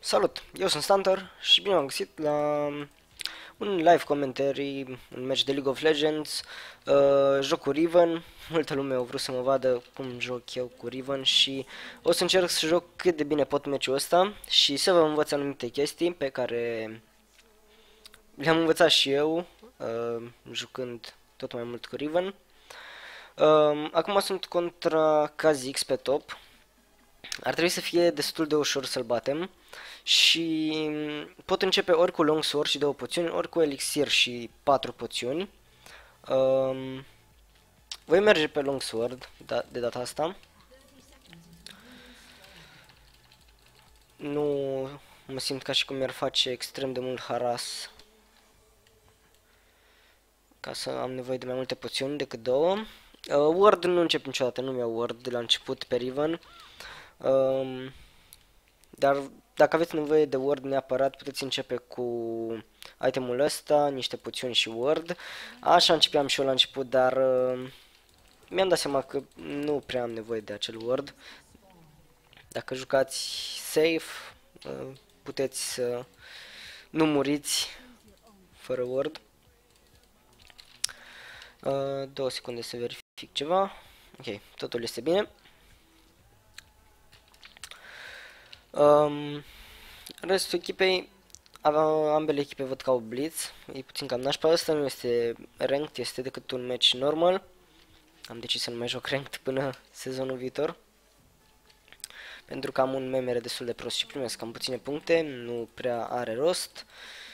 Salut, eu sunt Stantor și bine am găsit la un live commentary, un match de League of Legends, joc cu Riven. Multă lume a vrut să mă vadă cum joc eu cu Riven și o să încerc să joc cât de bine pot meciul ăsta și să vă învăț anumite chestii pe care le-am învățat și eu, jucând tot mai mult cu Riven. Acum sunt contra Kha'Zix pe top. Ar trebui să fie destul de ușor să-l batem și pot începe ori cu longsword și 2 poțiuni, ori cu elixir și 4 poțiuni. Voi merge pe longsword de data asta. Nu mă simt ca și cum mi-ar face extrem de mult haras ca să am nevoie de mai multe poțiuni decât două. Ward nu încep niciodată, nu mi-au ward de la început pe Riven. Dar dacă aveți nevoie de word neapărat, puteți începe cu itemul ăsta, niște poțiuni și word. Așa începeam și eu la început, dar mi-am dat seama că nu prea am nevoie de acel word. Dacă jucați safe, puteți să nu muriți fără word. 2 secunde să verific ceva. Ok, totul este bine. Restul echipei, ambele echipe văd ca o blitz, e puțin cam nașpa. Asta nu este ranked, este decât un match normal. Am decis să nu mai joc ranked până sezonul viitor, pentru că am un memere destul de prost și primesc cam puține puncte, nu prea are rost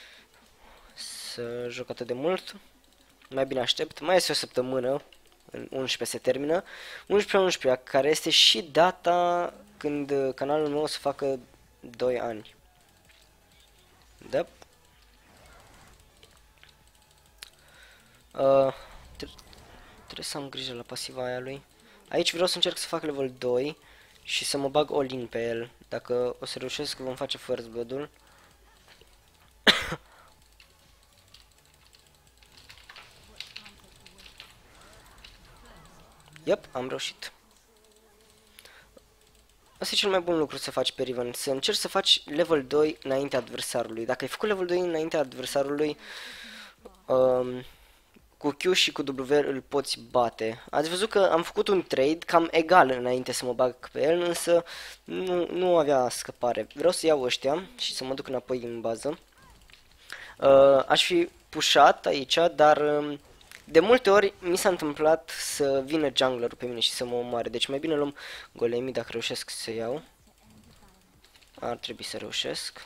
să joc atât de mult. Mai bine aștept, mai este o săptămână, în 11 se termină, 11-11, care este și data când canalul meu o să facă 2 ani. Da. Trebuie să am grijă la pasiva aia lui. Aici vreau să încerc să fac level 2 și să mă bag all-in pe el. Dacă o să reușesc, vom face first blood-ul. Yep, am reușit. Asta e cel mai bun lucru să faci pe Riven, să încerci să faci level 2 înaintea adversarului. Dacă ai făcut level 2 înaintea adversarului, cu Q și cu W îl poți bate. Ați văzut că am făcut un trade cam egal înainte să mă bag pe el, însă nu avea scăpare. Vreau să iau ăștia și să mă duc înapoi în bază. Aș fi pushat aici, dar de multe ori mi s-a întâmplat să vină junglerul pe mine și să mă omoare. Deci mai bine luăm golemii dacă reușesc să iau. Ar trebui să reușesc.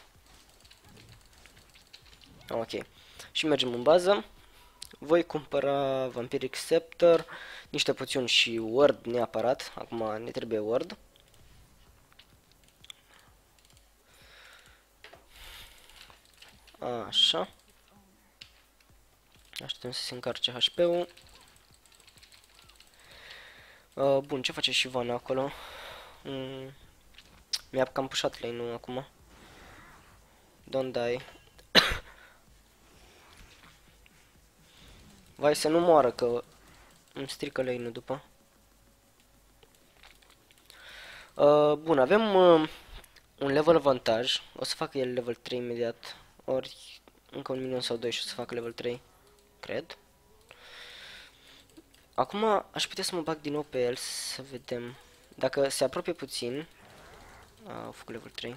Ok. Și mergem în bază. Voi cumpăra Vampiric Scepter, niște poțiuni și word neapărat. Acum ne trebuie word. Așa. Așteptăm să se încarce HP-ul. Bun, ce face și Ivana acolo? Mi-a cam pușat lane-ul acum. Don't die. Vai să nu moară, că îmi strică lane-ul după. Bun, avem un level avantaj. O să facă el level 3 imediat. Ori încă un minion sau 2 și o să facă level 3. Cred. Acum aș putea să mă bag din nou pe el să vedem. Dacă se apropie puțin. Au făcut level 3.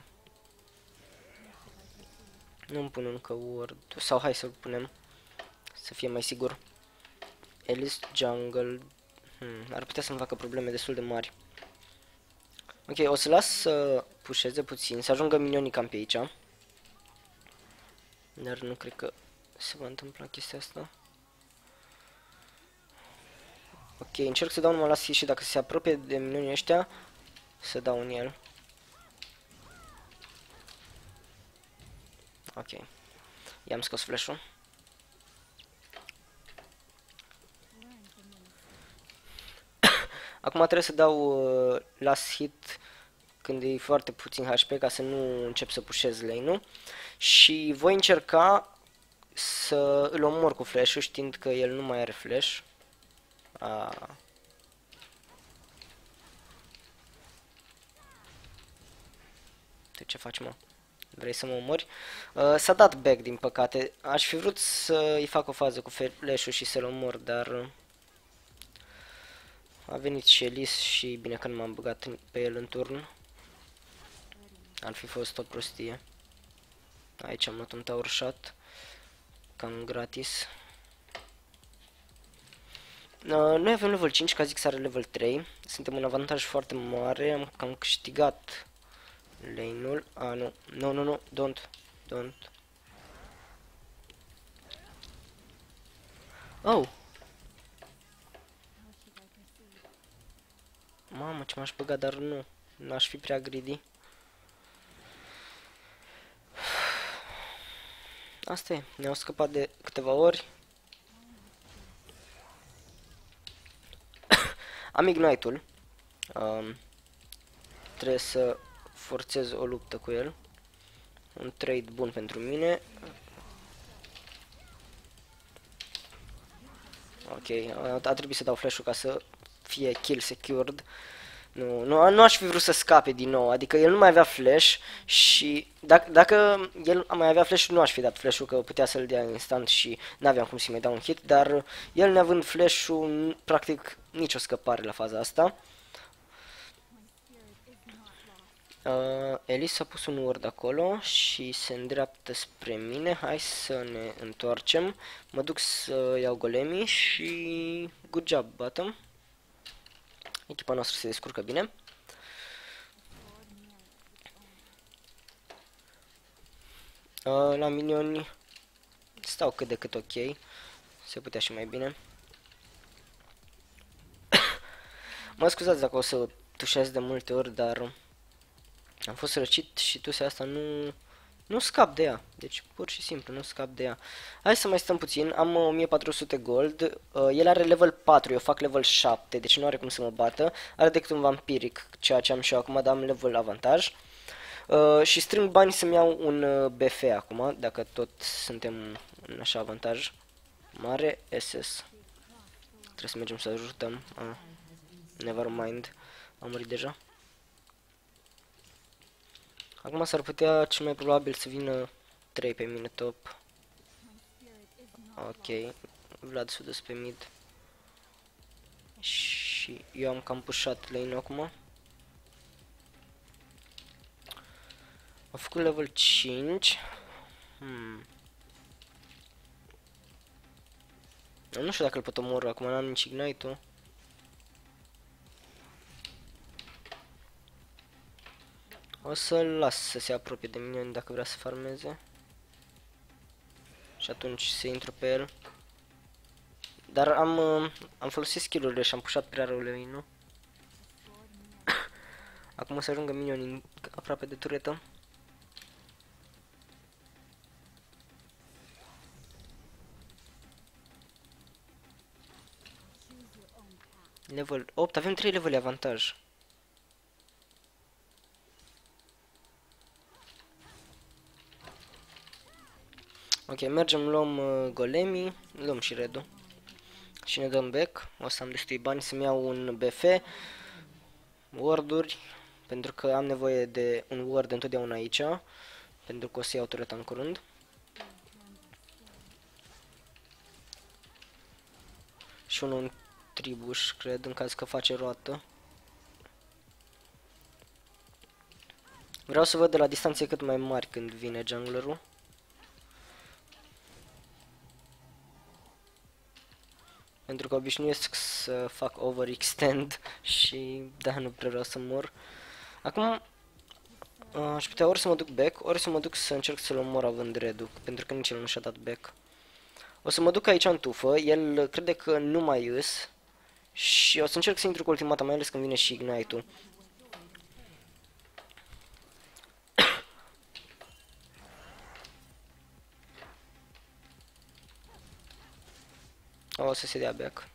Nu îmi pun încă word. Sau hai să-l punem. Să fie mai sigur. Alice Jungle. Ar putea să-mi facă probleme destul de mari. Ok, o să las să pușeze puțin, să ajungă minionii cam pe aici. Dar nu cred că se va întâmpla chestia asta. Ok, încerc să dau numai la C și dacă se apropie de minionii ăștia, să dau în el. Ok. I-am scos flash-ul. Acum trebuie să dau last hit când e foarte puțin HP ca să nu încep să pușez lane-ul. Și voi încerca să îl omor cu flash-ul știind că el nu mai are flash. De ce faci, mă? Vrei să mă omori? S-a dat back, din păcate. Aș fi vrut să-i fac o fază cu flash-ul și să-l omor, dar a venit și Elise și bine că nu m-am băgat pe el în turn. Ar fi fost o prostie. Aici am luat un tower shot. Cam gratis. Noi avem level 5, ca zic, are level 3. Suntem în avantaj foarte mare. Am cam câștigat lane-ul. Nu. Nu. Don't. Oh! Mamă, ce m-aș băga, dar nu. N-aș fi prea greedy. Asta e. Ne-au scăpat de câteva ori. Am Ignite-ul. Trebuie să forțez o luptă cu el. Un trade bun pentru mine. Ok, a trebuit să dau flash-ul ca să fie kill secured. Nu aș fi vrut să scape din nou, adică el nu mai avea flash și dacă el mai avea flash, nu aș fi dat flash-ul, că putea să-l dea instant și n-aveam cum să-i mai dau un hit, dar el neavând flash-ul, practic nicio scăpare la faza asta. Elise a pus un ward acolo și se îndreaptă spre mine. Hai să ne întoarcem. Mă duc să iau golemii și good job, bottom. Echipa noastră se descurcă bine. La minioni stau cât de cât ok. Se putea și mai bine. Mă scuzați dacă o să tușez de multe ori, dar am fost răcit și tusea asta nu scap de ea. Deci pur și simplu nu scap de ea. Hai să mai stăm puțin. Am 1400 gold. El are level 4, eu fac level 7, deci nu are cum să mă bată. Are decât un vampiric, ceea ce am și eu acum, dar am level avantaj. Și strâng bani să-mi iau un BF acum, dacă tot suntem în așa avantaj mare. SS. Trebuie să mergem să ajutăm. Never mind. Am murit deja. Acum s-ar putea cel mai probabil să vină 3 pe mine top. Ok, Vlad s-a dus pe mid. Și eu am cam pushat lane acum. Am făcut level 5. Nu știu dacă îl pot omorâ, acum n-am nici ignite-ul. O să-l las să se apropie de mine dacă vrea să farmeze. Și atunci să intru pe el. Dar am folosit skill-urile și am pushat prea rău lane-ul. Acum o să ajungă minionii aproape de turetă. Level 8, avem 3 levele avantaj. Ok, mergem, luăm golemii, luăm și redul. Și ne dăm back. O să am destui bani să-mi iau un BF, ward-uri, pentru că am nevoie de un ward întotdeauna aici, pentru că o să iau tureta în curând. Și un tribuș, cred, în caz că face roată. Vreau să văd de la distanțe cât mai mari când vine junglerul. Pentru că obișnuiesc să fac overextend și da, nu prea vreau să mor. Acum aș putea ori să mă duc back, ori să mă duc să încerc să-l omor având reduc, pentru că nici el nu și-a dat back. O să mă duc aici în tufă, el crede că nu mai îs și o să încerc să intru cu ultimata, mai ales când vine și ignite-ul. O să se dea back.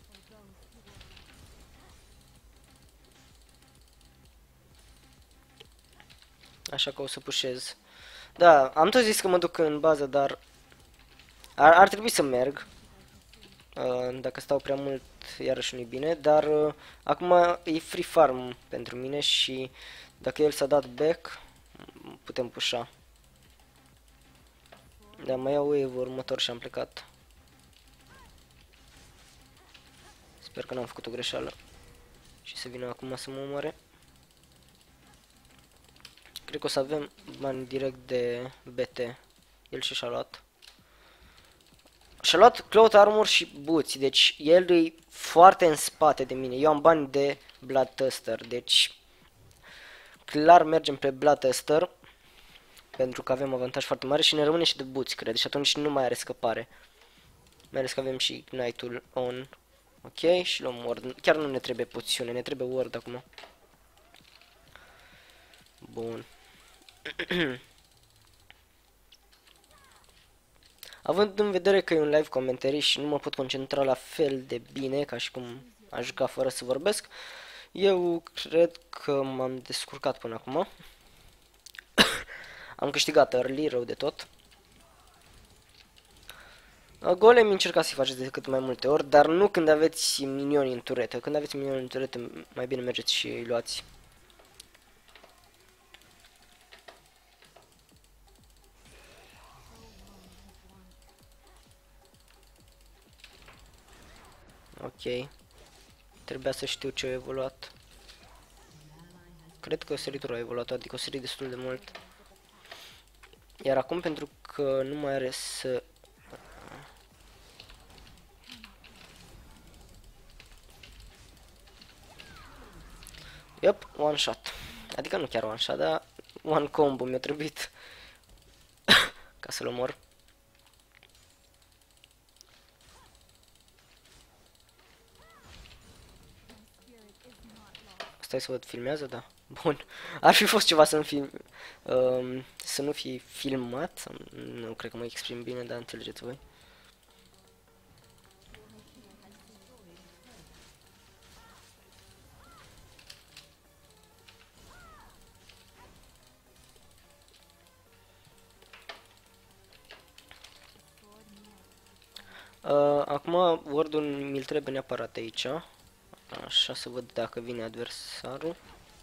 Așa că o să pușez. Da, am tot zis că mă duc în bază, dar ar trebui să merg. Dacă stau prea mult, iarăși nu-i bine, dar acum e free farm pentru mine și dacă el s-a dat back, putem pusha. Da, mai iau wave următor și am plecat. Sper că n-am făcut o greșeală. Și să vină acum să mă omoare. Cred că o să avem bani direct de BT. El și-a luat. Și-a luat Cloth Armor și boots, deci el e foarte în spate de mine. Eu am bani de Bloodthirster, deci clar mergem pe Bloodthirster. Pentru că avem avantaj foarte mare și ne rămâne și de boots, cred, și atunci nu mai are scăpare. Mai ales că avem și Ignite-ul on. Ok, și luăm ward. Chiar nu ne trebuie poțiune, ne trebuie ward acum. Bun. Având în vedere că e un live commentary și nu mă pot concentra la fel de bine ca și cum aș juca fără să vorbesc, eu cred că m-am descurcat până acum. Am câștigat early, rău de tot. Golem încercați să-i faceți de cât mai multe ori, dar nu când aveți minioni în turetă. Când aveți minioni în turetă, mai bine mergeți și îi luați. Ok. Trebuia să știu ce a evoluat. Cred că săritul a evoluat, adică o sărit destul de mult. Iar acum, pentru că nu mai are să... Yup, one shot. Adică nu chiar one shot, dar one combo mi-a trebuit ca să-l omor. Stai să văd, filmează, da. Bun. Ar fi fost ceva să nu fi, să nu fi filmat. Sau, nu cred că mă exprim bine, dar înțelegeți voi. Acum word-ul mi-l trebuie neapărat aici. Așa, să văd dacă vine adversarul.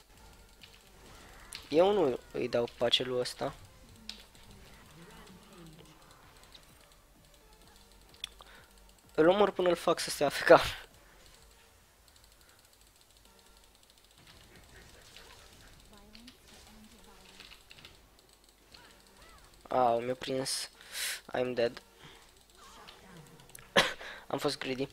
Eu nu îi dau pacelul ăsta. Îl omor până îl fac să se AFK. Mi-a prins. I'm dead. Am fost greedy.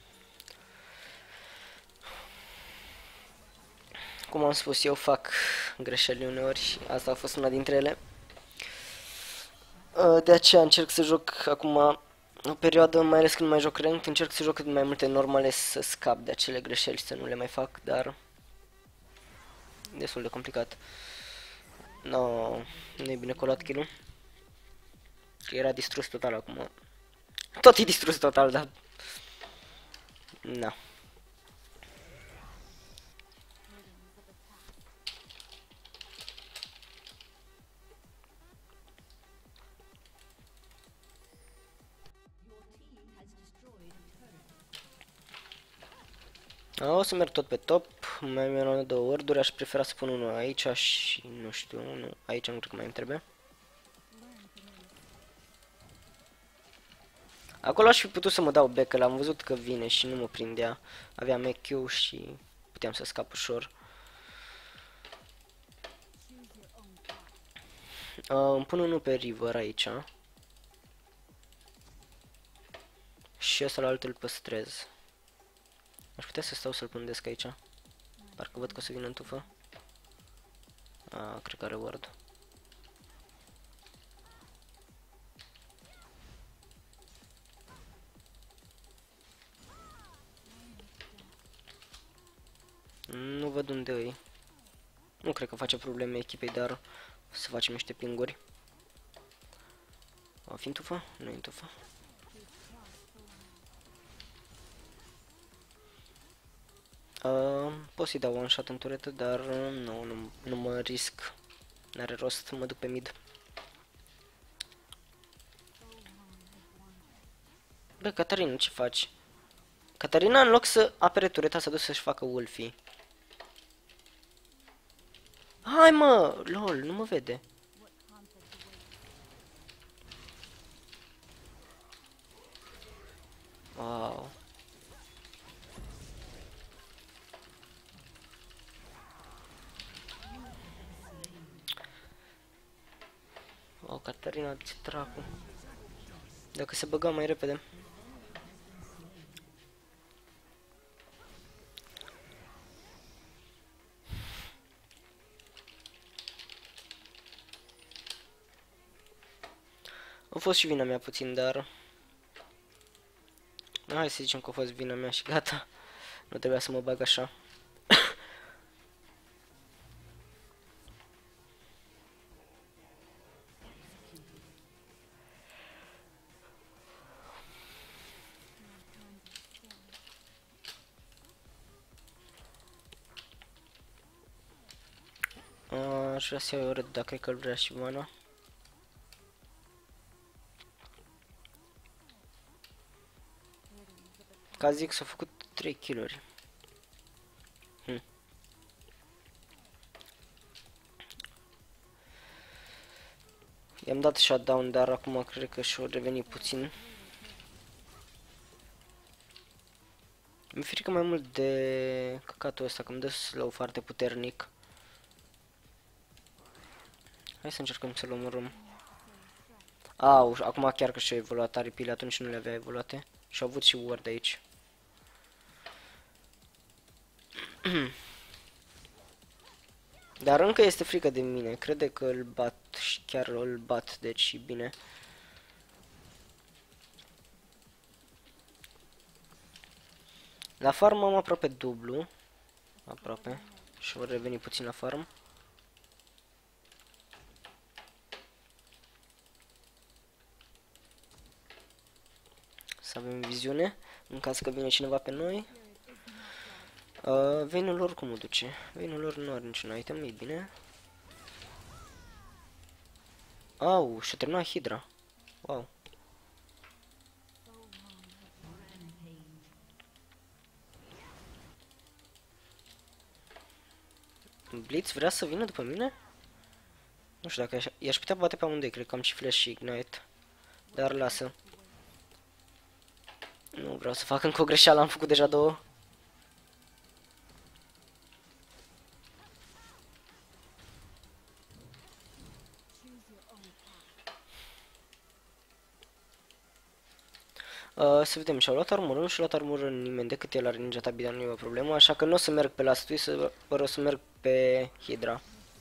Cum am spus, eu fac greșeli uneori și asta a fost una dintre ele. De aceea încerc să joc acum o perioadă, mai ales când mai joc ranked, încerc să joc cât mai multe normale să scap de acele greșeli și să nu le mai fac, dar destul de complicat. No, nu e bine colat kill-ul. Era distrus total acum. Tot e distrus total, dar... Na. O să merg tot pe top, mai mi-am două word-uri, aș prefera să pun unul aici și nu știu, nu, aici nu cred că mai îmi trebuie. Acolo aș fi putut să mă dau back, că l-am văzut că vine și nu mă prindea. Aveam EQ și puteam să scap ușor. Îmi pun unul pe river aici. Și ăsta la altul îl păstrez. Aș putea să stau să-l pândesc aici. Parcă văd că o să vină în tufă. Cred că are ward. Nu văd unde e. Nu cred că face probleme echipei, dar să facem niște pinguri. O fi în tufă? Nu e în tufă. Pot să-i dau one shot în turetă, dar nu mă risc. N-are rost, mă duc pe mid. Bă, Catarina, ce faci? Catarina, în loc să apere tureta, s-a dus să-și facă Wolfie. Hai mă, lol, nu mă vede. Wow. O, Catarina, ce dracu. Dacă se băga mai repede. A fost și vina mea puțin, dar... Hai să zicem că a fost vina mea și gata. Nu trebuia să mă bag așa. Aș vrea să iau red, dar cred că îl vrea și mana. Ca zic, s-au făcut 3 kill-uri. I-am dat shutdown, dar acum cred că și-o reveni puțin. Mi-e frică mai mult de căcatul ăsta, că îmi dă slow foarte puternic. Hai să încercăm să-l omorâm. Au, acum chiar că și-a evoluat aripile, atunci nu le avea evoluate. Și-au avut și ward aici. Dar încă este frică de mine, crede că îl bat și chiar îl bat, deci bine. La farm am aproape dublu. Aproape. Și vor reveni puțin la farm. Să avem viziune, în caz că vine cineva pe noi. Veinul lor cum o duce? Veinul lor nu are niciun item, e bine. Au, și-a terminat Hydra. Wow. Blitz vrea să vină după mine? Nu știu dacă i-aș putea bate pe amândoi, cred că am și flash și ignite. Dar lasă. Nu vreau să fac încă o greșeală, am făcut deja două. Să vedem, și-au luat armură, nu și-au luat armură nimeni decât el are ninja tabi, dar nu e o problemă, așa că nu o să merg pe last twist, o să merg pe Hydra.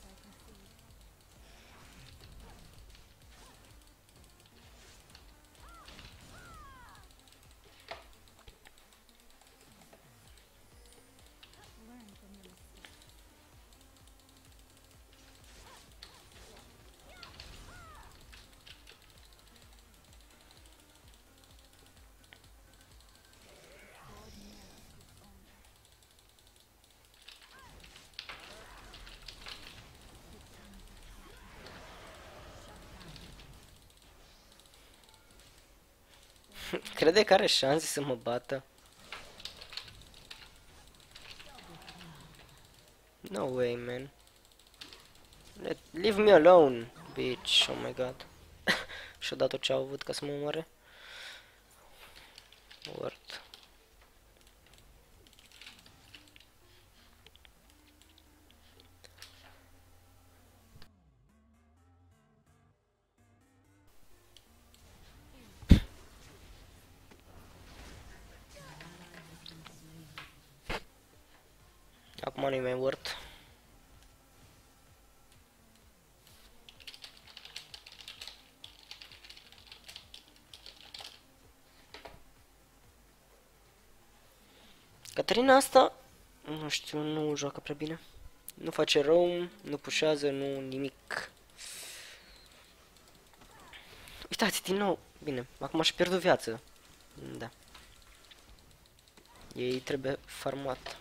Crede că are șanse să mă bată? No way, man. Leave me alone, bitch. Oh my god. Și-a dat tot ce au avut ca să mă omoare. Word. Acum nu-i mai word. Caterina asta, nu știu, nu joacă prea bine. Nu face roam, nu pușează, nu nimic. Uitați, din nou. Bine, acum și pierdut viață. Da. Ei trebuie farmat.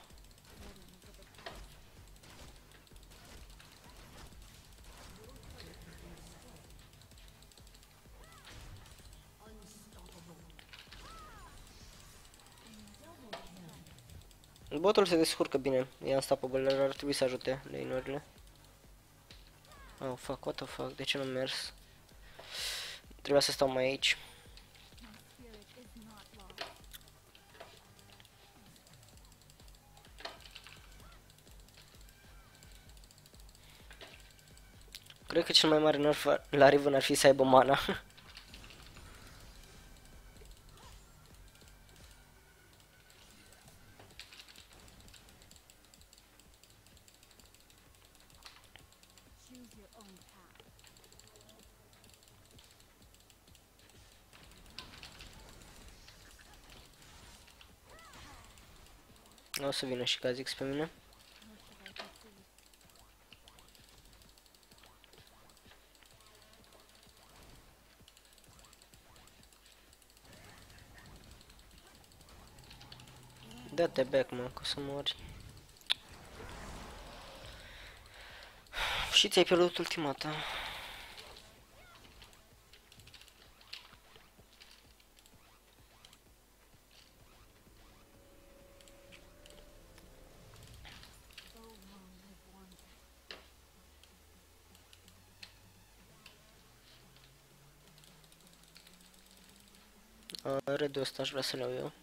Botul se descurcă bine, e unstoppable, dar ar trebui să ajute lane-urile. Oh, fuck, what the fuck, de ce nu mers? Trebuia să stau mai aici. Cred că cel mai mare nerf la Riven ar fi să aibă mana. O să vină și Kha'Zix pe mine. Dă-te back, mă, că o să mori. Și ți-ai pierdut ultimata. Redul ăsta aș vrea să-l iau eu.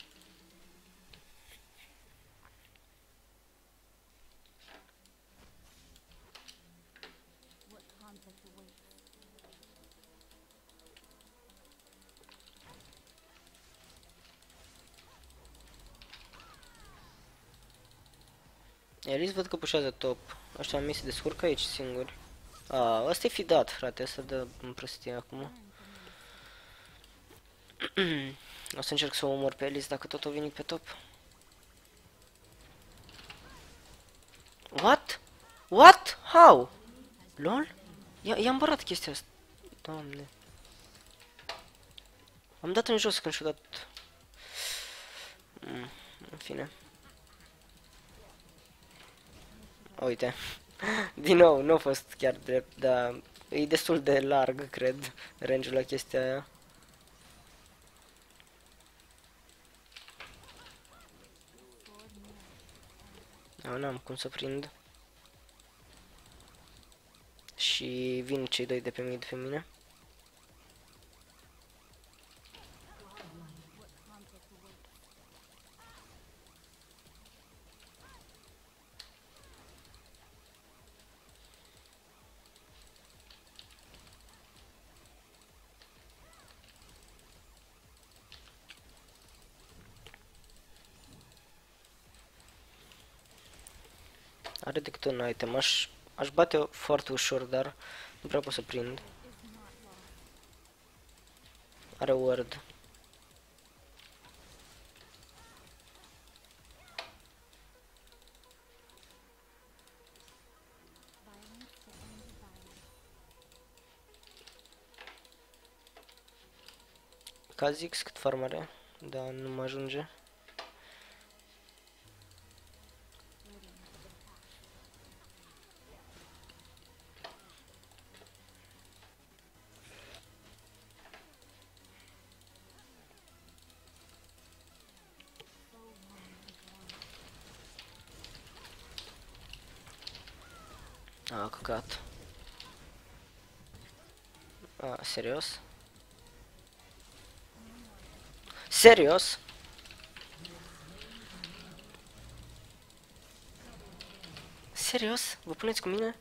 Elis văd că pușează top. Ăștia mei se descurcă aici singuri. Ăsta e fidat, frate, ăsta dă în prostie acum. O să încerc să o omor pe Elis dacă tot o veni pe top. What? What? How? LOL? I-am bărat chestia asta. Doamne. Am dat în jos când și-o dat. În fine. Uite. Din nou, nu a fost chiar drept, dar e destul de larg, cred, range-ul la chestia aia. N-am cum să prind. Și vin cei doi de pe mid pe mine. Are decât un item, aș bate foarte ușor, dar nu prea pot să prind. Are ward. Kha'Zix cât farm are? Da, nu mă ajunge. Căcat. Serios? Serios? Serios? Vă puneți cu mine?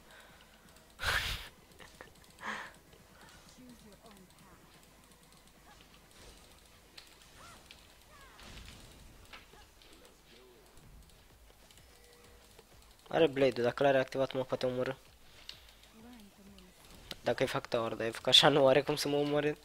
Are blade-ul, dacă l-are activat mă poate omorâ. Dacă îi fac tower dive, că așa nu are cum să mă omoare.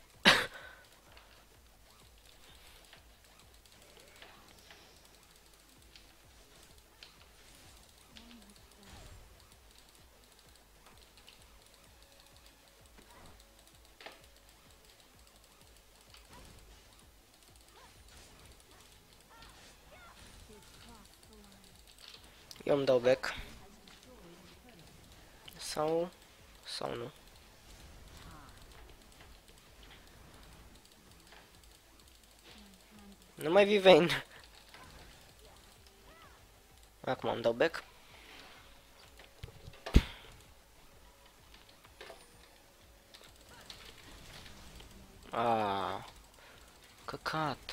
Eu îmi dau back. Sau nu. Nu mai vii Vayne. Acum îmi dau back. Căcat.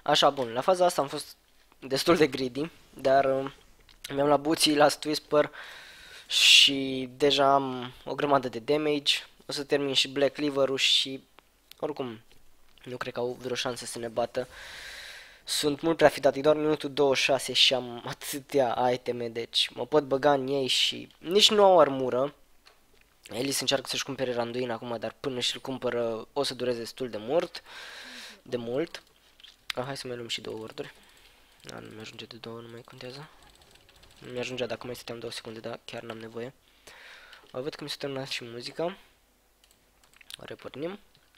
Așa, bun, la faza asta am fost destul de greedy, dar mi-am luat buții, Last Whisper și deja am o grămadă de damage. O să termin și Black Cleaver-ul și oricum nu cred că au vreo șansă să ne bată. Sunt mult prea fidat, e doar minutul 26 și am atâtea iteme, deci mă pot băga în ei și nici nu au armură. Elis încearcă să-și cumpere Randuin acum, dar până și-l cumpără o să dureze destul de mult. Hai să mai luăm și două warduri. Da, nu mi-ajunge de două, nu mai contează. Nu mi-ajungea dacă mai stăteam 2 secunde, dar chiar n-am nevoie. Văd că mi s-a terminat și muzica. Repornim.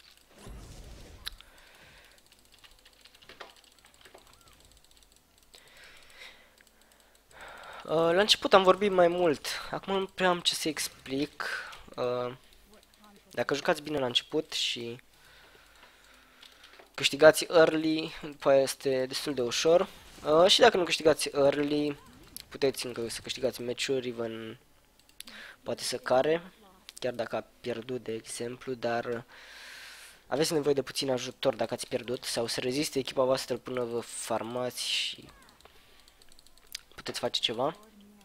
La început am vorbit mai mult, acum nu prea am ce să explic. Dacă jucați bine la început și câștigați early, după aia este destul de ușor. Și dacă nu câștigați early, puteți încă să câștigați meciuri, even poate să care, chiar dacă a pierdut, de exemplu, dar aveți nevoie de puțin ajutor dacă ați pierdut sau să reziste echipa voastră până vă farmați și puteți face ceva.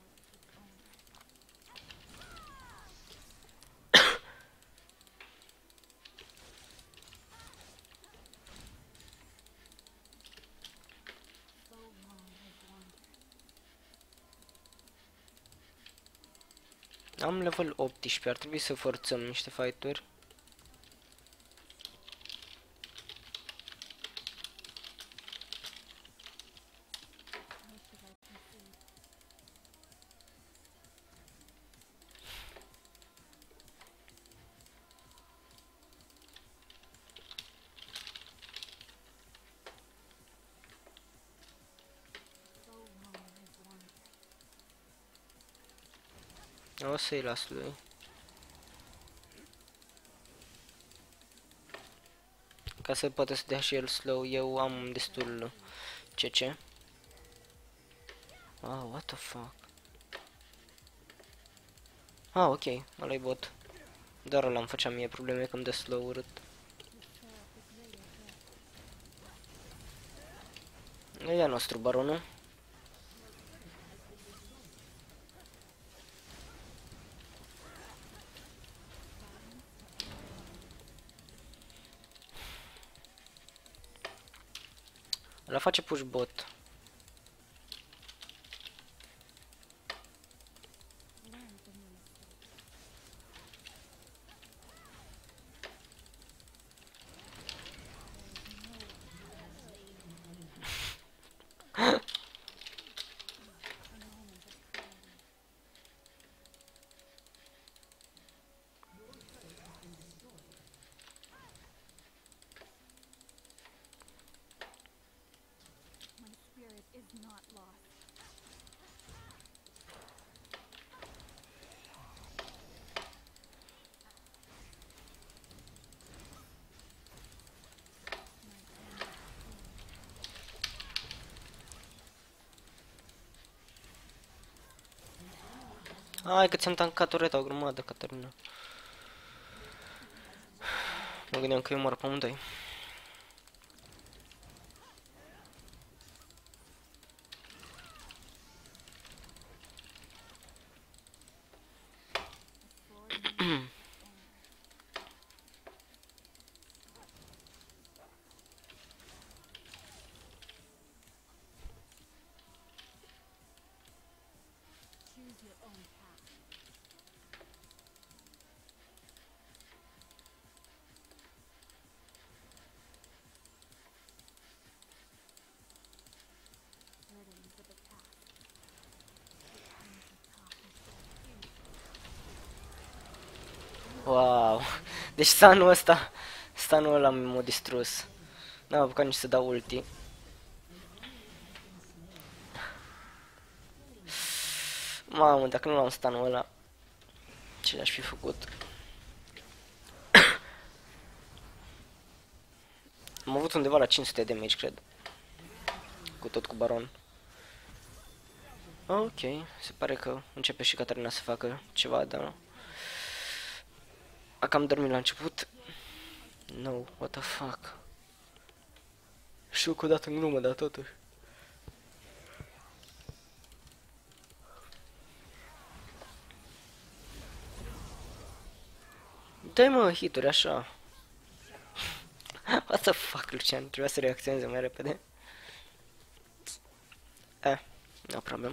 Am level 18, ar trebui să forțăm niște fight-uri. O să-i las lui. Ca să poată să dea și el slow, eu am destul CC. Ah, what the fuck. Ah, ok, ăla-i bot. Doar ăla îmi făcea mie probleme că îmi dă slow urât. E a nostru baronul. Ăla face push bot. Hai că ți-am tancat tureta o grămadă, Caterina. Mă gândeam că eu mor pe amândoi. Wow. Deci stunul ăla m-a distrus. N-am apucat nici să dau ulti. Mamă, dacă nu l-am stunul ăla, ce le-aș fi făcut? Am avut undeva la 500 de damage, cred. Cu tot cu baron. Ok, se pare că începe și Catarina să facă ceva, dar a cam dormit la început. No, what the fuck. Știu că o dată în glumă, dar totuși. Dă-i mă hituri așa. What the fuck, Lucian? Trebuia să reacționeze mai repede. No problem.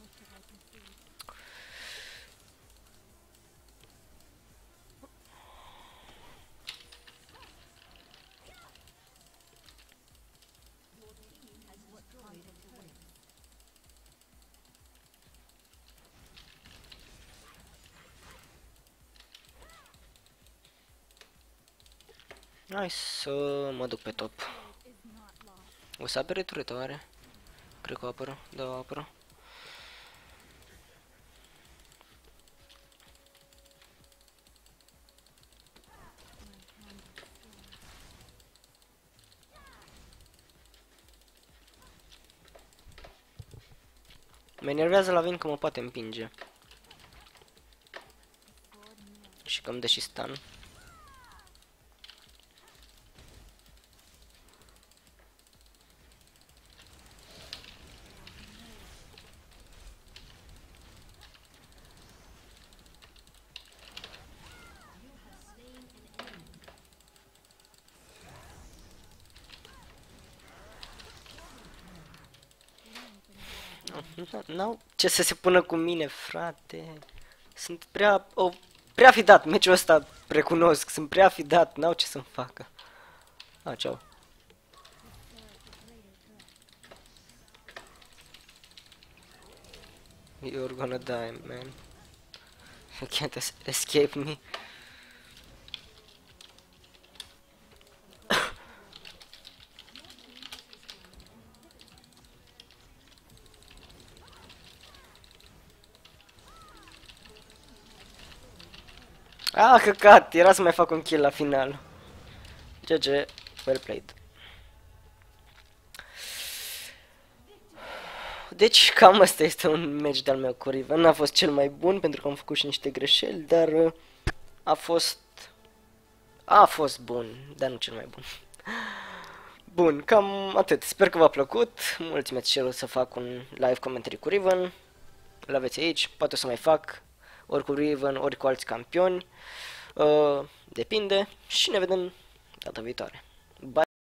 Hai să mă duc pe top. O să apere tureta, oare? Cred că o apără. Da, o apără. Mă enervează la Vayne că mă poate împinge. Și că îmi dă și stun. N-au ce să se pună cu mine, frate. Sunt prea fi dat, meciul ăsta recunosc, sunt prea fi dat, n-au ce să-mi facă. Ceau. You're gonna die, man. You can't escape me. Căcat, era să mai fac un kill la final. GG, well played. Deci cam asta este un match de-al meu cu Riven. N-a fost cel mai bun pentru că am făcut și niște greșeli, dar a fost bun, dar nu cel mai bun. Bun, cam atât. Sper că v-a plăcut. Mulți mi-ați cerut să fac un live commentary cu Riven. Îl aveți aici, poate o să mai fac ori cu Riven, ori cu alți campioni. Depinde și ne vedem data viitoare.